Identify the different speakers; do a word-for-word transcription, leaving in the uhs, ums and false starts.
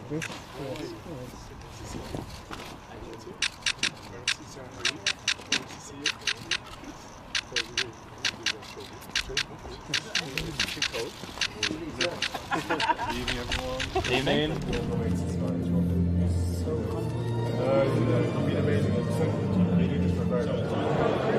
Speaker 1: Yes, yes, yes.
Speaker 2: Evening, everyone.
Speaker 3: Evening.
Speaker 2: Uh, it's been amazing. It's been just